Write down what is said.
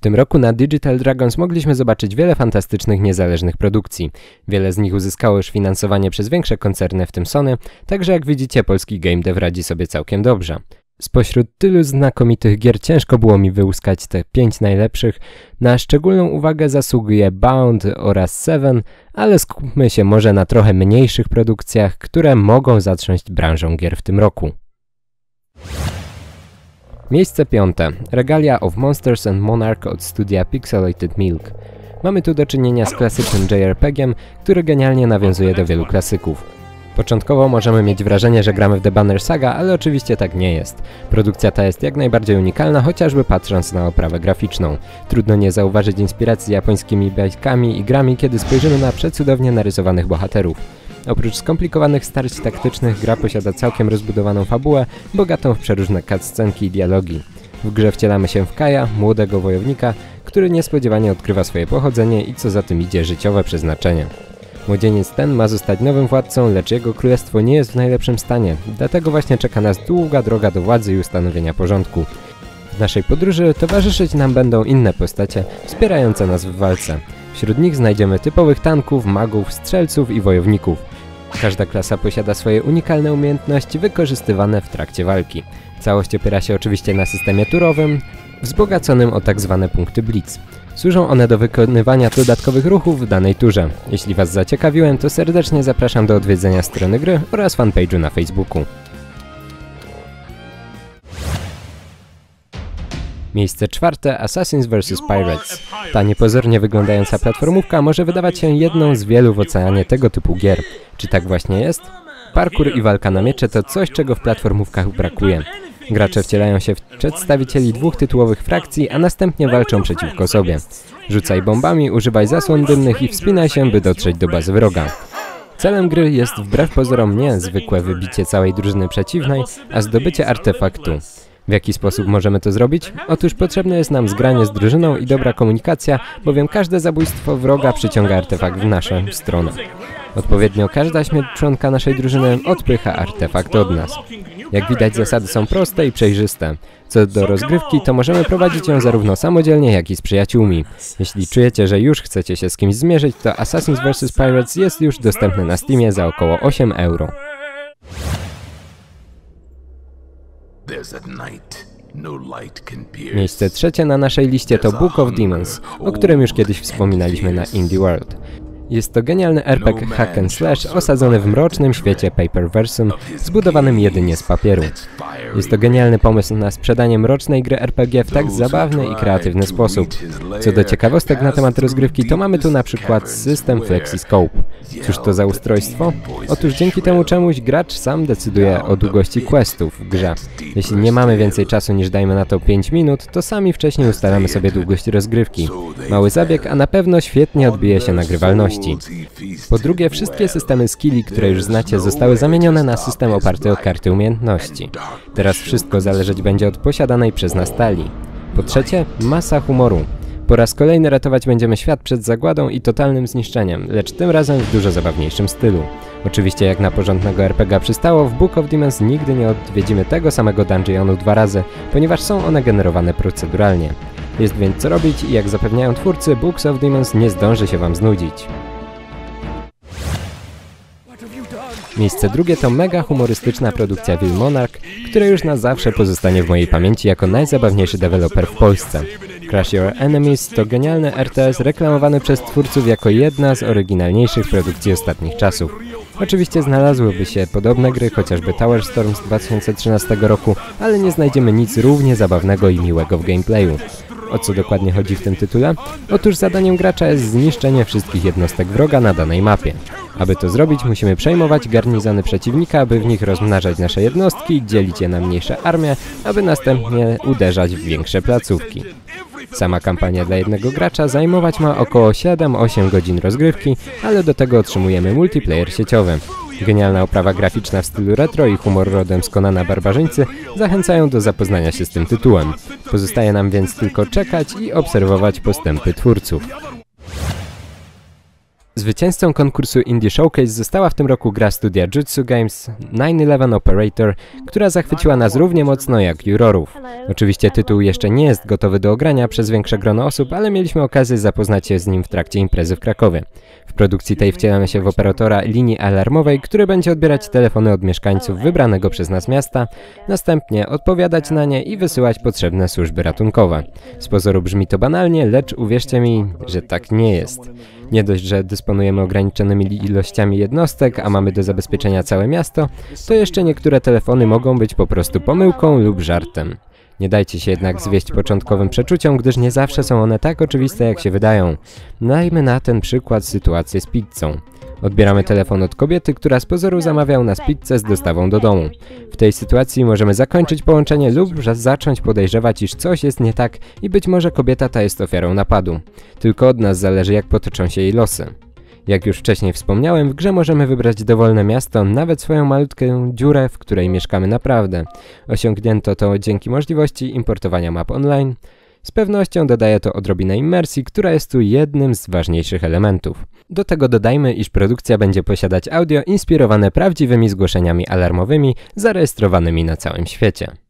tym roku na Digital Dragons mogliśmy zobaczyć wiele fantastycznych, niezależnych produkcji. Wiele z nich uzyskało już finansowanie przez większe koncerny, w tym Sony, także jak widzicie polski game dev radzi sobie całkiem dobrze. Spośród tylu znakomitych gier ciężko było mi wyłuskać te 5 najlepszych. Na szczególną uwagę zasługuje Bound oraz Seven, ale skupmy się może na trochę mniejszych produkcjach, które mogą zatrząść branżą gier w tym roku. Miejsce 5. Regalia of Monsters and Monarch od studia Pixelated Milk. Mamy tu do czynienia z klasycznym JRPG-iem, który genialnie nawiązuje do wielu klasyków. Początkowo możemy mieć wrażenie, że gramy w The Banner Saga, ale oczywiście tak nie jest. Produkcja ta jest jak najbardziej unikalna, chociażby patrząc na oprawę graficzną. Trudno nie zauważyć inspiracji z japońskimi bajkami i grami, kiedy spojrzymy na przecudownie narysowanych bohaterów. Oprócz skomplikowanych starć taktycznych, gra posiada całkiem rozbudowaną fabułę, bogatą w przeróżne cutscenki i dialogi. W grze wcielamy się w Kaja, młodego wojownika, który niespodziewanie odkrywa swoje pochodzenie i co za tym idzie życiowe przeznaczenie. Młodzieniec ten ma zostać nowym władcą, lecz jego królestwo nie jest w najlepszym stanie, dlatego właśnie czeka nas długa droga do władzy i ustanowienia porządku. W naszej podróży towarzyszyć nam będą inne postacie wspierające nas w walce. Wśród nich znajdziemy typowych tanków, magów, strzelców i wojowników. Każda klasa posiada swoje unikalne umiejętności wykorzystywane w trakcie walki. Całość opiera się oczywiście na systemie turowym, wzbogaconym o tak zwane punkty Blitz. Służą one do wykonywania dodatkowych ruchów w danej turze. Jeśli Was zaciekawiłem, to serdecznie zapraszam do odwiedzenia strony gry oraz fanpage'u na Facebooku. Miejsce 4. Assassins vs Pirates. Ta niepozornie wyglądająca platformówka może wydawać się jedną z wielu w oceanie tego typu gier. Czy tak właśnie jest? Parkour i walka na miecze to coś, czego w platformówkach brakuje. Gracze wcielają się w przedstawicieli dwóch tytułowych frakcji, a następnie walczą przeciwko sobie. Rzucaj bombami, używaj zasłon dymnych i wspinaj się, by dotrzeć do bazy wroga. Celem gry jest wbrew pozorom nie zwykłe wybicie całej drużyny przeciwnej, a zdobycie artefaktu. W jaki sposób możemy to zrobić? Otóż potrzebne jest nam zgranie z drużyną i dobra komunikacja, bowiem każde zabójstwo wroga przyciąga artefakt w naszą stronę. Odpowiednio każda śmierć członka naszej drużyny odpycha artefakt od nas. Jak widać, zasady są proste i przejrzyste. Co do rozgrywki, to możemy prowadzić ją zarówno samodzielnie, jak i z przyjaciółmi. Jeśli czujecie, że już chcecie się z kimś zmierzyć, to Assassins vs Pirates jest już dostępny na Steamie za około 8 €. Miejsce 3. na naszej liście to Book of Demons, o którym już kiedyś wspominaliśmy na Indie World. Jest to genialny RPG hack and slash osadzony w mrocznym świecie Paperversum, zbudowanym jedynie z papieru. Jest to genialny pomysł na sprzedanie mrocznej gry RPG w tak zabawny i kreatywny sposób. Co do ciekawostek na temat rozgrywki, to mamy tu na przykład system FlexiScope. Cóż to za ustrojstwo? Otóż dzięki temu czemuś gracz sam decyduje o długości questów w grze. Jeśli nie mamy więcej czasu niż dajmy na to 5 minut, to sami wcześniej ustalamy sobie długość rozgrywki. Mały zabieg, a na pewno świetnie odbije się na grywalności. Po drugie, wszystkie systemy skilli, które już znacie, zostały zamienione na system oparty o karty umiejętności. Teraz wszystko zależeć będzie od posiadanej przez nas talii. Po trzecie, masa humoru. Po raz kolejny ratować będziemy świat przed zagładą i totalnym zniszczeniem, lecz tym razem w dużo zabawniejszym stylu. Oczywiście jak na porządnego RPG przystało, w Book of Demons nigdy nie odwiedzimy tego samego dungeonu 2 razy, ponieważ są one generowane proceduralnie. Jest więc co robić i jak zapewniają twórcy, Books of Demons nie zdąży się Wam znudzić. Miejsce 2. to mega humorystyczna produkcja Will Monarch, która już na zawsze pozostanie w mojej pamięci jako najzabawniejszy deweloper w Polsce. Crush Your Enemies to genialny RTS reklamowany przez twórców jako jedna z oryginalniejszych produkcji ostatnich czasów. Oczywiście znalazłyby się podobne gry, chociażby Tower Storm z 2013 roku, ale nie znajdziemy nic równie zabawnego i miłego w gameplayu. O co dokładnie chodzi w tym tytule? Otóż zadaniem gracza jest zniszczenie wszystkich jednostek wroga na danej mapie. Aby to zrobić, musimy przejmować garnizony przeciwnika, aby w nich rozmnażać nasze jednostki, dzielić je na mniejsze armie, aby następnie uderzać w większe placówki. Sama kampania dla jednego gracza zajmować ma około 7-8 godzin rozgrywki, ale do tego otrzymujemy multiplayer sieciowy. Genialna oprawa graficzna w stylu retro i humor rodem z Conana Barbarzyńcy zachęcają do zapoznania się z tym tytułem. Pozostaje nam więc tylko czekać i obserwować postępy twórców. Zwycięzcą konkursu Indie Showcase została w tym roku gra studia Jutsu Games 911 Operator, która zachwyciła nas równie mocno jak jurorów. Oczywiście tytuł jeszcze nie jest gotowy do ogrania przez większe grono osób, ale mieliśmy okazję zapoznać się z nim w trakcie imprezy w Krakowie. W produkcji tej wcielamy się w operatora linii alarmowej, który będzie odbierać telefony od mieszkańców wybranego przez nas miasta, następnie odpowiadać na nie i wysyłać potrzebne służby ratunkowe. Z pozoru brzmi to banalnie, lecz uwierzcie mi, że tak nie jest. Nie dość, że dysponujemy ograniczonymi ilościami jednostek, a mamy do zabezpieczenia całe miasto, to jeszcze niektóre telefony mogą być po prostu pomyłką lub żartem. Nie dajcie się jednak zwieść początkowym przeczuciom, gdyż nie zawsze są one tak oczywiste, jak się wydają. Dajmy na ten przykład sytuację z pizzą. Odbieramy telefon od kobiety, która z pozoru zamawia u nas pizzę z dostawą do domu. W tej sytuacji możemy zakończyć połączenie lub zacząć podejrzewać, iż coś jest nie tak i być może kobieta ta jest ofiarą napadu. Tylko od nas zależy, jak potoczą się jej losy. Jak już wcześniej wspomniałem, w grze możemy wybrać dowolne miasto, nawet swoją malutką dziurę, w której mieszkamy naprawdę. Osiągnięto to dzięki możliwości importowania map online. Z pewnością dodaje to odrobinę immersji, która jest tu jednym z ważniejszych elementów. Do tego dodajmy, iż produkcja będzie posiadać audio inspirowane prawdziwymi zgłoszeniami alarmowymi zarejestrowanymi na całym świecie.